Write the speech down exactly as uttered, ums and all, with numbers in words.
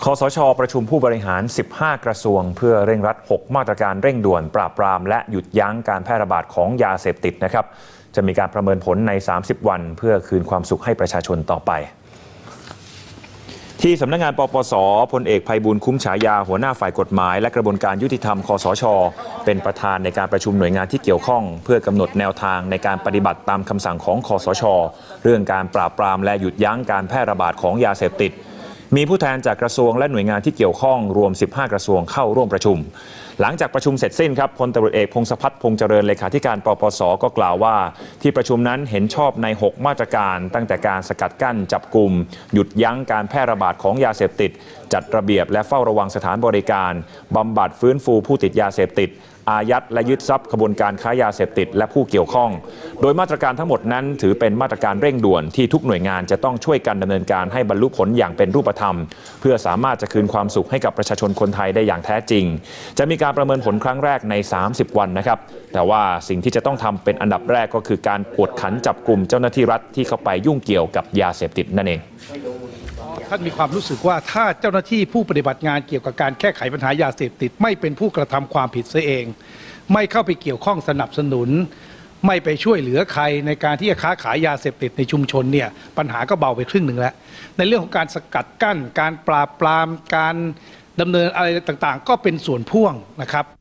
คสช.ประชุมผู้บริหารสิบห้ากระทรวงเพื่อเร่งรัดหกมาตรการเร่งด่วนปราบปรามและหยุดยั้งการแพร่ระบาดของยาเสพติดนะครับจะมีการประเมินผลในสามสิบวันเพื่อคืนความสุขให้ประชาชนต่อไปที่สำนักงานปปส.พลเอกไพบูลย์คุ้มฉายาหัวหน้าฝ่ายกฎหมายและกระบวนการยุติธรรมคสช.เป็นประธานในการประชุมหน่วยงานที่เกี่ยวข้องเพื่อกำหนดแนวทางในการปฏิบัติตามคำสั่งของคสช.เรื่องการปราบปรามและหยุดยั้งการแพร่ระบาดของยาเสพติดมีผู้แทนจากกระทรวงและหน่วยงานที่เกี่ยวข้องรวมสิบห้ากระทรวงเข้าร่วมประชุมหลังจากประชุมเสร็จสิ้นครับพลตำรวจเอกพงศพัฒน์พงษ์เจริญเลขาธิการปปส.ก็กล่าวว่าที่ประชุมนั้นเห็นชอบในหกมาตรการตั้งแต่การสกัดกั้นจับกุมหยุดยั้งการแพร่ระบาดของยาเสพติดจัดระเบียบและเฝ้าระวังสถานบริการบำบัดฟื้นฟูผู้ติดยาเสพติดอายัดและยึดทรัพย์ขบวนการค้ายาเสพติดและผู้เกี่ยวข้องโดยมาตรการทั้งหมดนั้นถือเป็นมาตรการเร่งด่วนที่ทุกหน่วยงานจะต้องช่วยกันดำเนินการให้บรรลุผลอย่างเป็นรูปธรรมเพื่อสามารถจะคืนความสุขให้กับประชาชนคนไทยได้อย่างแท้จริงจะมีการประเมินผลครั้งแรกในสามสิบวันนะครับแต่ว่าสิ่งที่จะต้องทำเป็นอันดับแรกก็คือการกวดขันจับกุมเจ้าหน้าที่รัฐที่เข้าไปยุ่งเกี่ยวกับยาเสพติดนั่นเองท่านมีความรู้สึกว่าถ้าเจ้าหน้าที่ผู้ปฏิบัติงานเกี่ยวกับการแก้ไขปัญหายาเสพติดไม่เป็นผู้กระทำความผิดเสียเองไม่เข้าไปเกี่ยวข้องสนับสนุนไม่ไปช่วยเหลือใครในการที่จะค้าขายยาเสพติดในชุมชนเนี่ยปัญหาก็เบาไปครึ่งหนึ่งแล้วในเรื่องของการสกัดกั้นการปราบปรามการดำเนินอะไรต่างๆก็เป็นส่วนพ่วงนะครับ